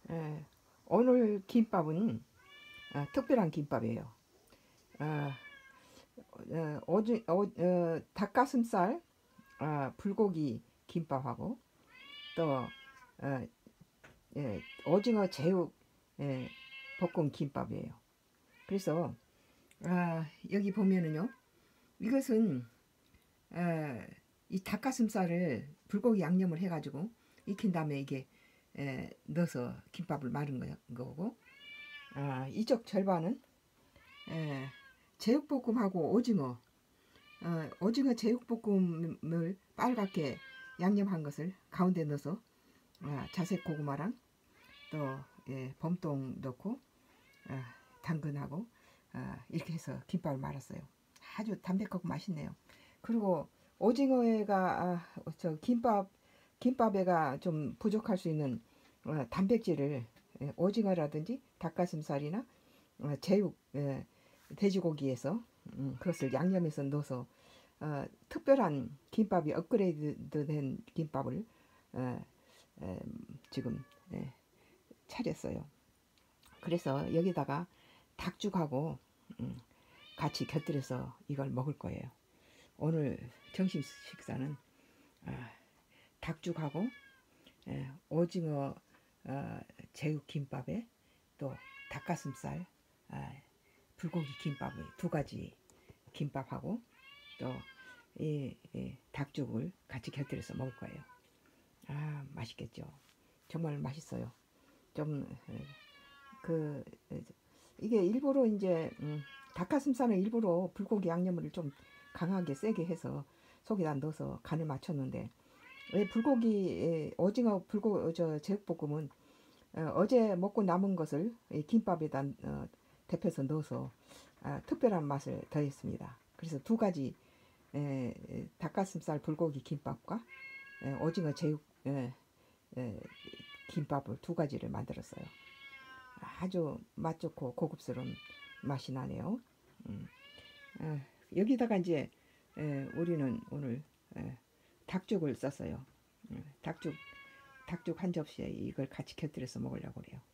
에, 오늘 김밥은 특별한 김밥이에요. 어, 닭가슴살 불고기 김밥하고 또 오징어 제육 볶음 김밥이에요. 그래서 여기 보면은요, 이것은 이 닭가슴살을 불고기 양념을 해가지고 익힌 다음에 이게 넣어서 김밥을 마른 거고, 이쪽 절반은 제육볶음하고 오징어 제육볶음을 빨갛게 양념한 것을 가운데 넣어서 자색 고구마랑 또 범동 넣고 당근하고 이렇게 해서 김밥을 말았어요. 아주 담백하고 맛있네요. 그리고 오징어회가 저 김밥에가 좀 부족할 수 있는 단백질을 오징어라든지 닭가슴살이나 제육 돼지고기에서 그것을 양념해서 넣어서 특별한 김밥이 업그레이드된 김밥을 지금 차렸어요. 그래서 여기다가 닭죽하고 같이 곁들여서 이걸 먹을 거예요. 오늘 점심 식사는 닭죽하고 오징어 제육김밥에 또 닭가슴살 불고기 김밥에 두 가지 김밥하고 또 이 닭죽을 같이 곁들여서 먹을 거예요. 맛있겠죠. 정말 맛있어요. 좀 이게 일부러 이제 닭가슴살은 일부러 불고기 양념을 좀 강하게 세게 해서 속에다 넣어서 간을 맞췄는데, 왜 불고기 오징어 제육볶음은 어제 먹고 남은 것을 김밥에다 데펴서 넣어서 특별한 맛을 더했습니다. 그래서 두 가지 닭가슴살 불고기 김밥과 오징어 제육 김밥을 두 가지를 만들었어요. 아주 맛 좋고 고급스러운 맛이 나네요. 여기다가 이제 우리는 오늘 닭죽을 썼어요. 닭죽 한 접시에 이걸 같이 곁들여서 먹으려고 그래요.